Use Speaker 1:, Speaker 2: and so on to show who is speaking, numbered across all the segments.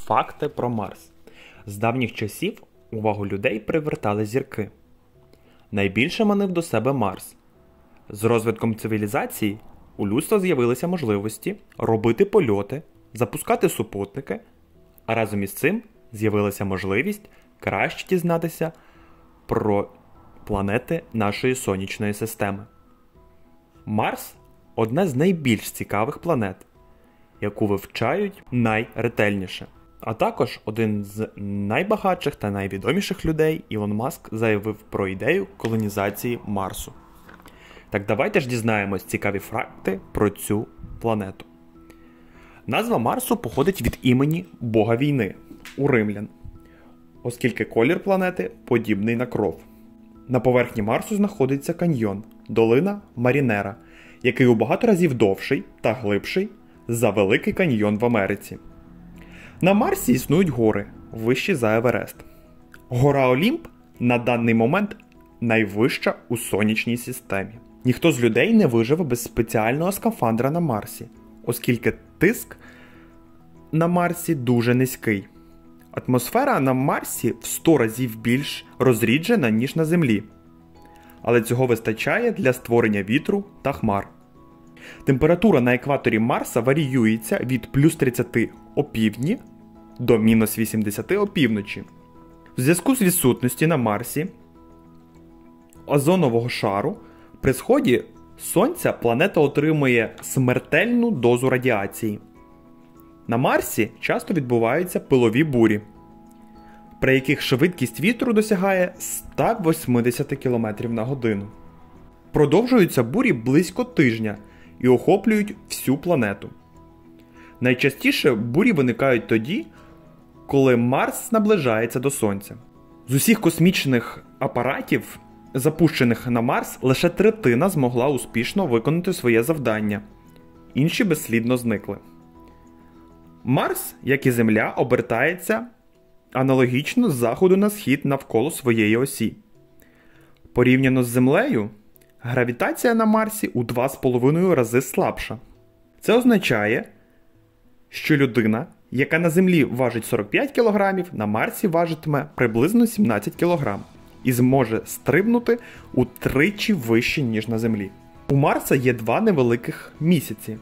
Speaker 1: Факти про Марс. З давніх часів увагу людей привертали зірки. Найбільше манив до себе Марс. З розвитком цивілізації у людства з'явилися можливості робити польоти, запускати супутники, а разом із цим з'явилася можливість краще дізнатися про планети нашої сонячної системи. Марс – одна з найбільш цікавих планет, яку вивчають найретельніше. А також один з найбагатших та найвідоміших людей Ілон Маск заявив про ідею колонізації Марсу. Так давайте ж дізнаємось цікаві факти про цю планету. Назва Марсу походить від імені бога війни – у римлян, оскільки колір планети подібний на кров. На поверхні Марсу знаходиться каньйон – долина Марінера, який у багато разів довший та глибший за Великий каньйон в Америці. На Марсі існують гори, вищі за Еверест. Гора Олімп на даний момент найвища у сонячній системі. Ніхто з людей не виживе без спеціального скафандра на Марсі, оскільки тиск на Марсі дуже низький. Атмосфера на Марсі в 100 разів більш розріджена, ніж на Землі. Але цього вистачає для створення вітру та хмар. Температура на екваторі Марса варіюється від плюс 30 опівдні до мінус 80 опівночі. В зв'язку з відсутністю на Марсі озонового шару при сході Сонця планета отримує смертельну дозу радіації. На Марсі часто відбуваються пилові бурі, при яких швидкість вітру досягає 180 км на годину. Продовжуються бурі близько тижня і охоплюють всю планету. Найчастіше бурі виникають тоді, коли Марс наближається до Сонця. З усіх космічних апаратів, запущених на Марс, лише третина змогла успішно виконати своє завдання. Інші безслідно зникли. Марс, як і Земля, обертається аналогічно з заходу на схід навколо своєї осі. Порівняно з Землею, гравітація на Марсі у 2,5 рази слабша. Це означає, що людина, яка на Землі важить 45 кг, на Марсі важитиме приблизно 17 кг і зможе стрибнути утричі вище, ніж на Землі. У Марса є два невеликих місяці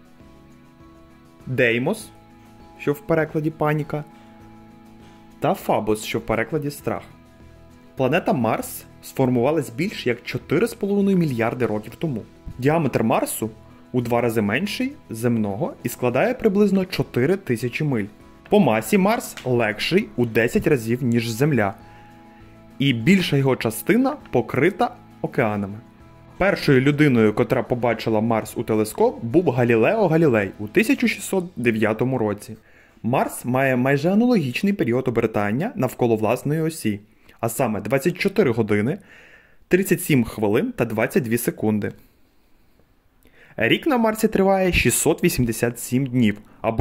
Speaker 1: – Деймос, що в перекладі паніка, та Фабос, що в перекладі страх. Планета Марс сформувалась більш як 4,5 мільярди років тому. Діаметр Марсу у 2 рази менший земного і складає приблизно 4000 миль. По масі Марс легший у 10 разів, ніж Земля, і більша його частина покрита океанами. Першою людиною, котра побачила Марс у телескоп, був Галілео Галілей у 1609 році. Марс має майже аналогічний період обертання навколо власної осі, а саме 24 години, 37 хвилин та 22 секунди. Рік на Марсі триває 687 днів, або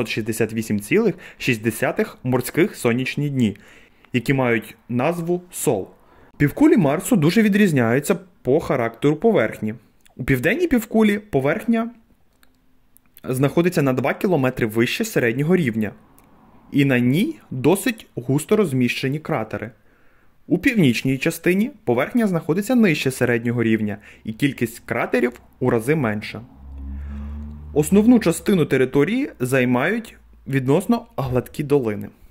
Speaker 1: 668,6 морських сонячні дні, які мають назву Сол. Півкулі Марсу дуже відрізняються по характеру поверхні. У південній півкулі поверхня знаходиться на 2 км вище середнього рівня, і на ній досить густо розміщені кратери. У північній частині поверхня знаходиться нижче середнього рівня, і кількість кратерів у рази менша. Основну частину території займають відносно гладкі долини.